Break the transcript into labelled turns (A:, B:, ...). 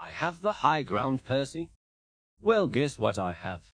A: I have the high ground, Percy. Well, guess what I have.